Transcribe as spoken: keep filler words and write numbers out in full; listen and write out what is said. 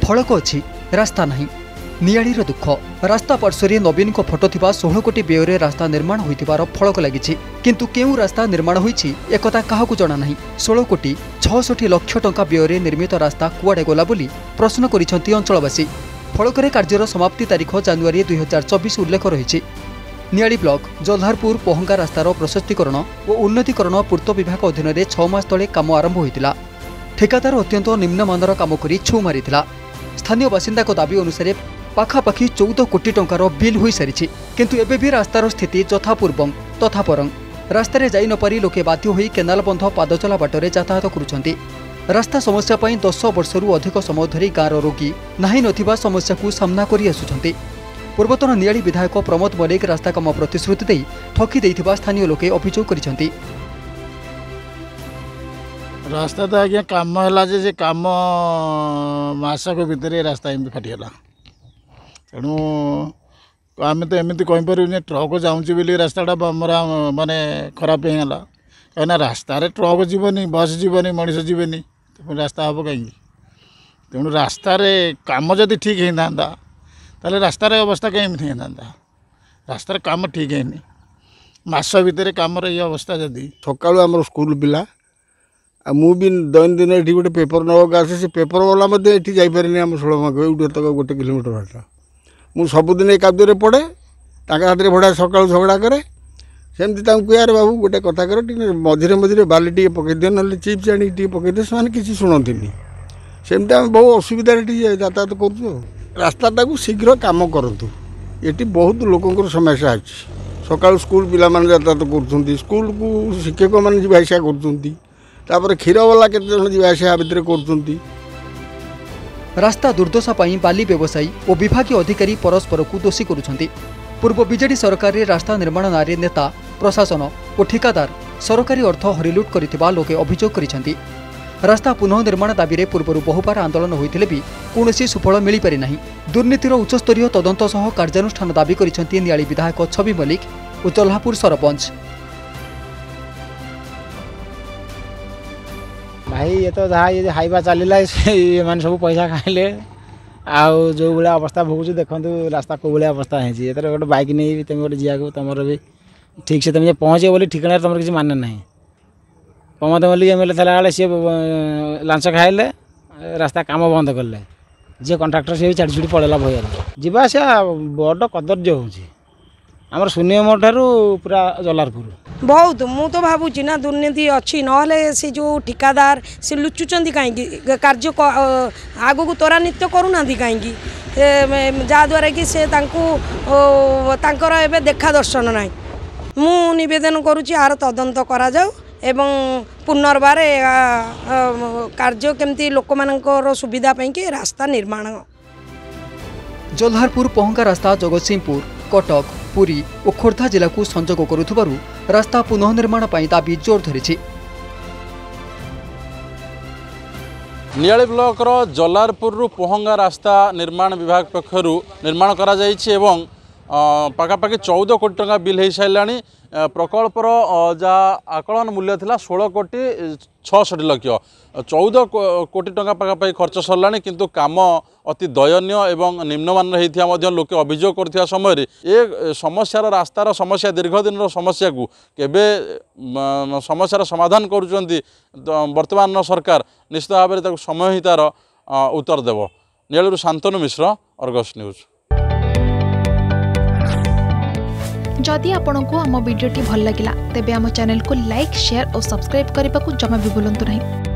फलक अच्छी रास्ता नहीं। नियाळीर दुख रास्ता पार्श्व नवीन को फोटो थिबा सोलह कोटी व्यय रास्ता निर्माण होइतिबार फलक लागिछि, किंतु केउ रास्ता निर्माण होइछि एकता काहाकू जणा नहीं। सोलह कोटी छठी लक्ष टंका व्यय निर्मित रास्ता कुआडे गला बोली प्रश्न करिसेंति अंचलवासी। फलकरे कार्यर समाप्ति तारीख जानुआरी दुई हजार चौबीस उल्लेख रही। नियाळी ब्लॉक जल्हारपुर पोहंगा रास्तार प्रशस्तीकरण और उन्नतीकरण पूर्त विभाग अधीन में छह मास तले काम आरंभ होता। ठेकादार अत्यंत निम्नमानर काम कर छु मारिथिला। स्थानीय बासिंदा दाबी अनुसार पाखापाखि चौदह कोटी टंकार बिल हो सारी, किंतु एबे भी रास्तार स्थिति यथापूर्वं तथा परं। रास्तार जाई न पारी लोके बाध्य होई केनाल बंध पादचला बाटरे यातायात करुछंती। रास्ता समस्या पई दस वर्षरू अधिक समय धरी गाँवर रोगी नाही नथिबा समस्या को सामना करि आसुछंती। पूर्वतन नियाळी विधायक प्रमोद मल्लिक रास्ता काम प्रतिश्रुति दे ठकी देइथिबा स्थानीय लोके अभियोग करिछंती। रास्ता तो आज्ञा काम है जे काम मसक भितर रास्ता एमती फाटीगला। तेणु आम तो एमती कहीपर ट्रक जाऊँगी बोली रास्ताटा मरा माने खराब होगा कहीं रास्तार ट्रक जीवनी बस जीवनी मनीष जीवनी तो रास्ता हम कहीं। तेणु रास्तार काम जदि ठीक होता ताले रास्तार अवस्था कहीं होता। रास्तार काम ठीक है मस भितर काम ये अवस्था जदि सकालू आम स्कूल पिला मु भी दैनंदिन ये गोटे पेपर नवाक आसे से पेपर वाला ये जापारे आम षोलमाक तक गोटे किलोमीटर बाटा मुझ सबुदिन ए काद्य पढ़े हाथ में भड़ा सका झगड़ा करे सेमती कहे बाबू गोटे कथा कर मझे मझे बाली टे पकई दिए ना चिप्स आनी पकई दे से किसी शुणती सेमती आम बहुत असुविधा यातायात करूँ। रास्ताटा को शीघ्र कम करूँ। ये बहुत लोक समस्या अच्छी सका स्कूल पिला यातायात कर स्कूल को शिक्षक मैंने जी आसा कर क्षीर वाला के जीवासा भितर कर। रास्ता दुर्दशा पाई बाली व्यवसायी और विभागीय अधिकारी परस्पर को दोषी करुछंती। पूर्व बीजेडी सरकार रे रास्ता निर्माण नारे नेता प्रशासन और ठेकादार सरकारी अर्थ हरिलुट करिथिबा लोके अभियोग करिसेंती। रास्ता पुनः निर्माण दाबी रे पूर्व बहुबार आंदोलन होइथिले भी कोनोसी सुफल मिली पारि नाही। दुर्नीतिर उच्चस्तरीय तदंत सह कार्यानुष्ठान दाबी करिसेंती नियाळी विधायक छवि मल्लिक और जल्हापुर सरपंच। भाई ये तो जहाँ ये हाइवा चलला ये मैंने सब पैसा खाइले आउ जो भाया अवस्था भोगुच देखु रास्ता कौ भाया अवस्था है। गोटे बैक नहीं तुम गोटे जीवा तुम भी ठीक से तुम पहुँचे बोली ठिकाना तुम किसी मान ना। Pramod Mallick M L A था सी लांच खाइले रास्ता काम बंद कले जी कंट्राक्टर सी छाड़ी छुड़ी पड़ेगा भय जावासा बड़ कदर्य होमर शून्यम ठारू पूरा जलारपुर बहुत मु तो भावुची ना दुर्नीति अच्छी ना से जो ठिकादार से लुचुंट कहीं कार्य आग को त्वरान्वित करूना कहीं जहाद्वारा कि से तांकर एबे देखा दर्शन ना। मु निवेदन करुच्ची आर तदंत करा जाऊ एवं पुनर्बार कार्य केमती लोक मानकर सुविधा पाई के रास्ता निर्माण। जल्हारपुर पोहंगा रास्ता जगतसिंहपुर कटक पुरी और खोर्धा जिला को संजोग करुथबारु रास्ता पुनः निर्माण पाई दाबी जोर धरिछि। नियाळी ब्लॉक रो जल्हारपुर रु पोहंगा रास्ता निर्माण विभाग पक्षरु निर्माण करा जाइछि एवं पाखापाखि चौदह कोटी टंका बिल हो सारे। प्रकल्पर जहाँ आकलन मूल्य थिला सोलह कोटी छठी लक्ष चौदह कोटी टंका पाखापाखि खर्च सरला, किंतु काम अति दयनीय एवं निम्नमान होता लोके अभियोग करथिबा समय ए समस्यार रास्तार समस्या दीर्घ दिन समस्या को केबे समस्यार समाधान करुचंती वर्तमान सरकार निश्चित भाव में समय ही तार उत्तर देव। नियाळीरू शांतनु मिश्र, अर्गस न्यूज। जदि आपंक आम भिडी भल लगा तेब आम चैनल को लाइक शेयर और सब्सक्राइब करने को जमा भी भूलु नहीं।